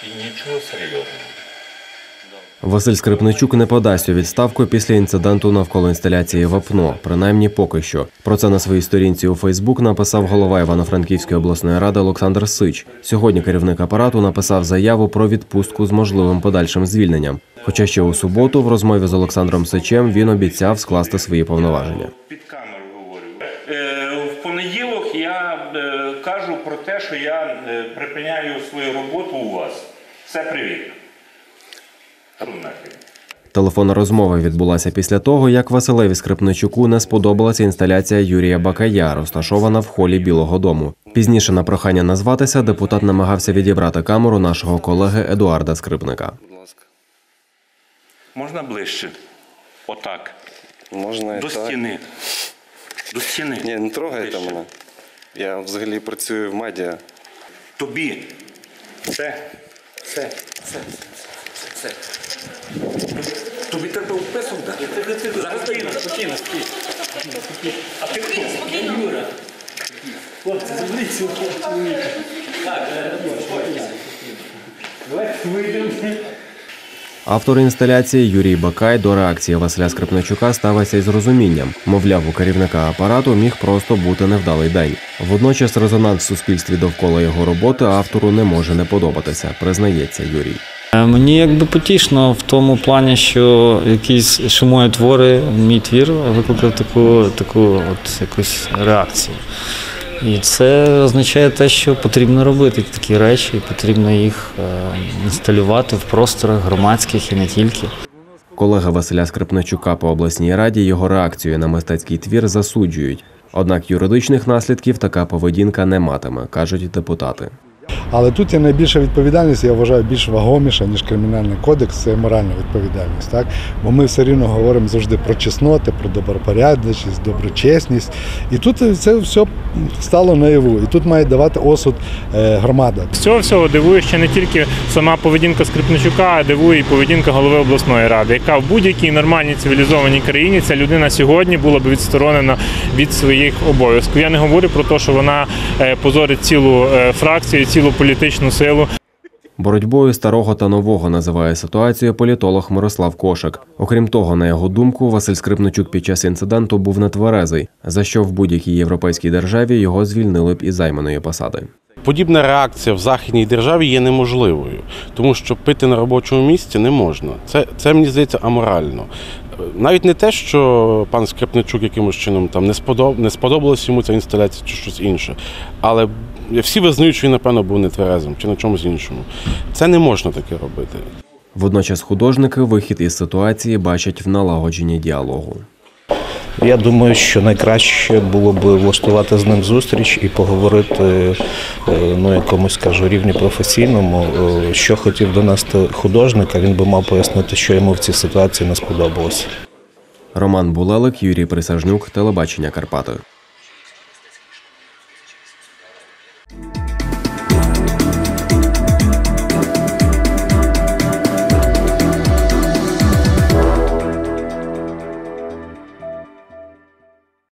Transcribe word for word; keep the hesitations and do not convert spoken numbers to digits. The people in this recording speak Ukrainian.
І нічого серйозного. Василь Скрипничук не подасть у відставку після інциденту навколо інсталяції «Вапно», принаймні поки що. Про це на своїй сторінці у Фейсбук написав голова Івано-Франківської обласної ради Олександр Сич. Сьогодні керівник апарату написав заяву про відпустку з можливим подальшим звільненням. Хоча ще у суботу в розмові з Олександром Сичем він обіцяв скласти свої повноваження. Під камеру говорю. В понеділок я кажу про те, що я припиняю свою роботу у вас. Все, привіт. Телефонна розмова відбулася після того, як Василеві Скрипничуку не сподобалася інсталяція Юрія Бакая, розташована в холі Білого дому. Пізніше на прохання назватися депутат намагався відібрати камеру нашого колеги Едуарда Скрипника. Можна ближче? Отак. Можна і До так. стіни. До стіни. Ні, не трогайте Ближче. мене. Я взагалі працюю в медіа. Тобі. Все. Все. Все. Все. Тобі треба вписок дати. Спокійно, спокійно, спокійно. А ти хто? Юра. Хлопці, заберіть цього чоловіка. Так, давайте вийдемо. Автор інсталяції Юрій Бакай до реакції Василя Скрипничука ставиться із розумінням. Мовляв, у керівника апарату міг просто бути невдалий день. Водночас резонанс в суспільстві довкола його роботи автору не може не подобатися, признається Юрій. Мені якби потішно в тому плані, що якісь що мої твори, мій твір викликав таку, таку от якусь реакцію. І це означає те, що потрібно робити такі речі, потрібно їх інсталювати в просторах громадських і не тільки. Колеги Василя Скрипничука по обласній раді його реакцію на мистецький твір засуджують. Однак юридичних наслідків така поведінка не матиме, кажуть депутати. Але тут є найбільша відповідальність, я вважаю, більш вагоміша, ніж кримінальний кодекс, це моральна відповідальність. Так? Бо ми все рівно говоримо завжди про чесноти, про добропорядність, доброчесність. І тут це все стало наяву. І тут має давати осуд громада. З цього всього дивує ще не тільки сама поведінка Скрипничука, а дивує і поведінка голови обласної ради, яка в будь-якій нормальній цивілізованій країні ця людина сьогодні була б відсторонена від своїх обов'язків. Я не говорю про те, що вона позорить цілу фракцію, цілу політичну силу. Боротьбою старого та нового називає ситуацію політолог Мирослав Кошик. Окрім того, на його думку, Василь Скрипничук під час інциденту був нетверезий, за що в будь-якій європейській державі його звільнили б із займаної посади. Подібна реакція в західній державі є неможливою, тому що пити на робочому місці не можна. Це, це мені здається, аморально. Навіть не те, що пан Скрипничук якимось чином там не сподоб... не сподобалась йому ця інсталяція чи щось інше, але всі визнають, що він, напевно, був нетверезим чи на чомусь іншому. Це не можна таке робити. Водночас художники вихід із ситуації бачать в налагодженні діалогу. Я думаю, що найкраще було б влаштувати з ним зустріч і поговорити ну, якомусь, кажу, рівні професійному, що хотів донести художник, а він би мав пояснити, що йому в цій ситуації не сподобалося. Роман Булелик, Юрій Присяжнюк, телебачення Карпати.